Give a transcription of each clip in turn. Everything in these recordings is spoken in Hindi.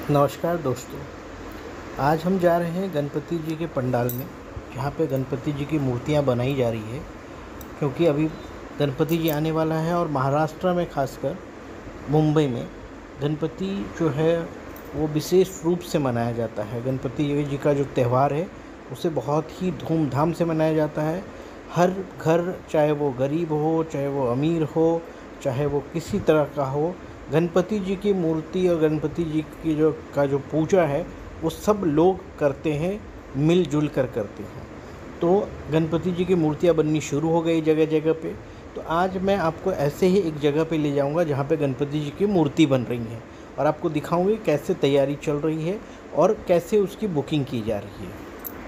नमस्कार दोस्तों, आज हम जा रहे हैं गणपति जी के पंडाल में, जहाँ पे गणपति जी की मूर्तियाँ बनाई जा रही है। क्योंकि अभी गणपति जी आने वाला है और महाराष्ट्र में खासकर मुंबई में गणपति जो है वो विशेष रूप से मनाया जाता है। गणपति जी का जो त्यौहार है उसे बहुत ही धूमधाम से मनाया जाता है। हर घर, चाहे वो गरीब हो, चाहे वो अमीर हो, चाहे वो किसी तरह का हो, गणपति जी की मूर्ति और गणपति जी की जो पूजा है वो सब लोग करते हैं, मिलजुल कर करते हैं। तो गणपति जी की मूर्तियाँ बननी शुरू हो गई जगह जगह पे। तो आज मैं आपको ऐसे ही एक जगह पे ले जाऊंगा जहाँ पे गणपति जी की मूर्ति बन रही है और आपको दिखाऊंगी कैसे तैयारी चल रही है और कैसे उसकी बुकिंग की जा रही है।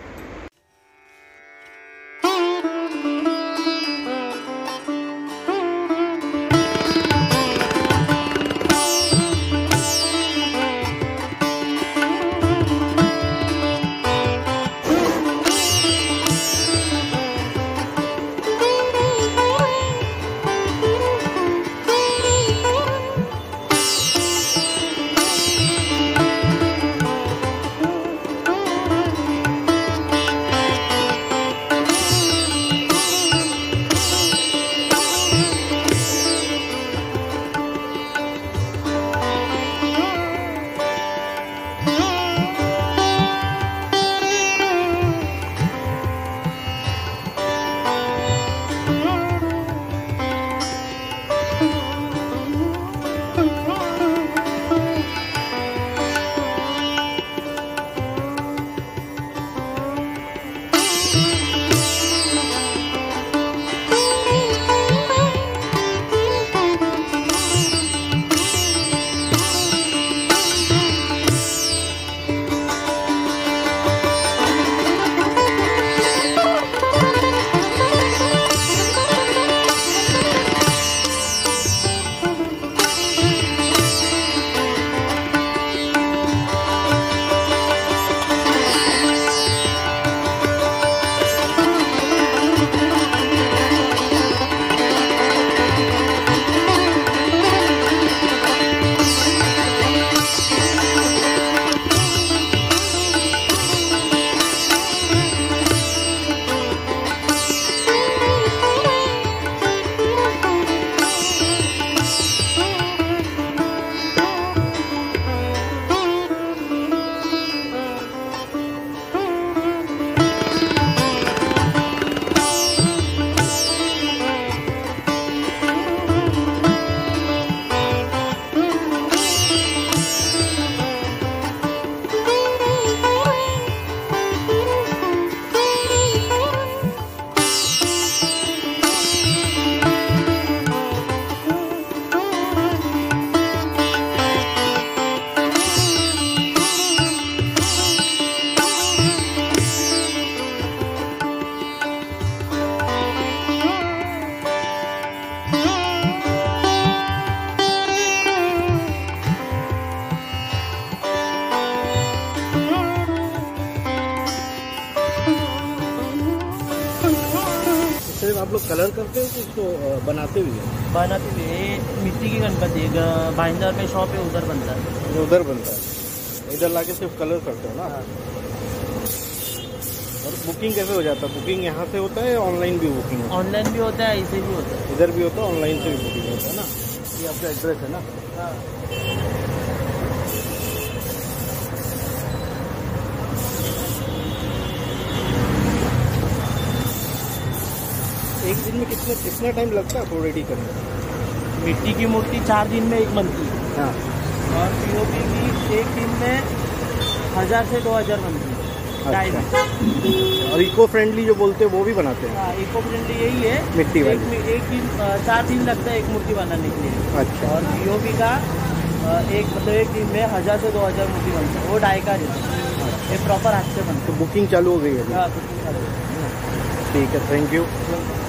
सिर्फ आप लोग कलर करते हो कि इसको बनाते भी हैं? बनाते भी है। मिट्टी की गणपति भाईंदर में शॉप है, उधर बनता है। उधर बनता है, इधर लाके सिर्फ कलर करते हो ना? और बुकिंग कैसे हो जाता है? बुकिंग यहाँ से होता है या ऑनलाइन भी बुकिंग होता है? ऑनलाइन भी होता है, ऐसे भी होता है। इधर भी होता है, ऑनलाइन से भी बुकिंग होता है ना? ये आपका एड्रेस है ना? हाँ। एक दिन में कितना टाइम लगता है आपको रेडी करने में? मिट्टी की मूर्ति 4 दिन में 1 बनती है। हाँ। और पीओपी की 1 दिन में 1000 से 2000 बनती है। अच्छा। और इको फ्रेंडली जो बोलते हैं वो भी बनाते हैं? हाँ, इको फ्रेंडली यही है, मिट्टी वाली। एक दिन 4 दिन लगता है एक मूर्ति बनाने के लिए। अच्छा। और पीओपी का एक दिन में 1000 से 2000 मूर्ति बनता है। वो डाई का रहता है, ये प्रॉपर हाथ से बनता है। तो बुकिंग चालू हो गई है? हाँ, बुकिंग चालू है। ठीक है, थैंक यू।